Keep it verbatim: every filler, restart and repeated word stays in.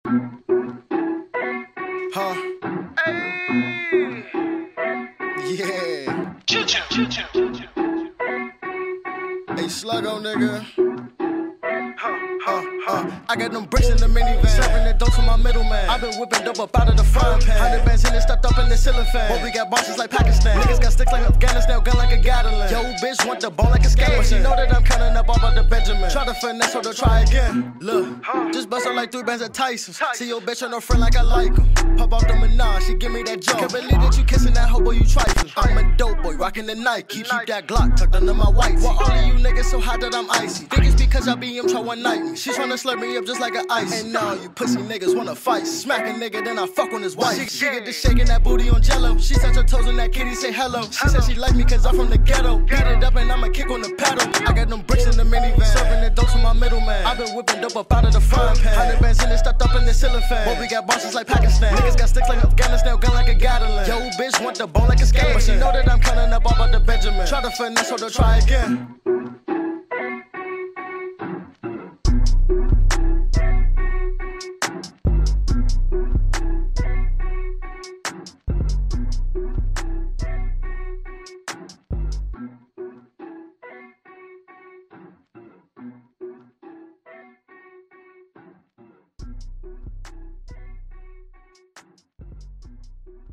Huh? Hey. Yeah. Hey, Sluggz, nigga. Uh, uh, I got them bricks in the minivan, serving the dope to my middleman. I been whipping dope up out of the frying pan. Hundred bands in it, stuffed up in the ceiling fan. But we got bosses like Pakistan. Niggas got sticks like Afghanistan, gun like a Gatling. Yo, bitch want the ball like a skeleton. But she know that I'm counting up all about the Benjamin. Try to finesse her to try again. Look, just bust her like three bands of Tyson's. See your bitch on her friend like I like him. Pop off the menage, she give me that joke. Can't believe that you kissing that hoe, boy, you trifling. I'm a dope boy, rocking the Nike. Keep that Glock tucked under my white. Why all of you niggas so hot that I'm icy? Think it's because I be him try one night me. She tryna slurp me up just like an ice. And now you pussy niggas wanna fight. Smack a nigga, then I fuck on his wife. She, she get to shaking that booty on jello. She touch her toes on that kitty, say hello. She said she like me cause I'm from the ghetto. Beat it up and I'ma kick on the pedal. I got them bricks in the minivan, serving the dope to my middleman. I been whipping dope up out of the frying pan. Hundred bands in it, stuffed up in the ceiling fan. But we got bosses like Pakistan. Niggas got sticks like Afghanistan, gun like a Gatling. Yo, bitch want the bone like a skeleton. But she know that I'm counting up all about the Benjamin. Try to finesse her to try again.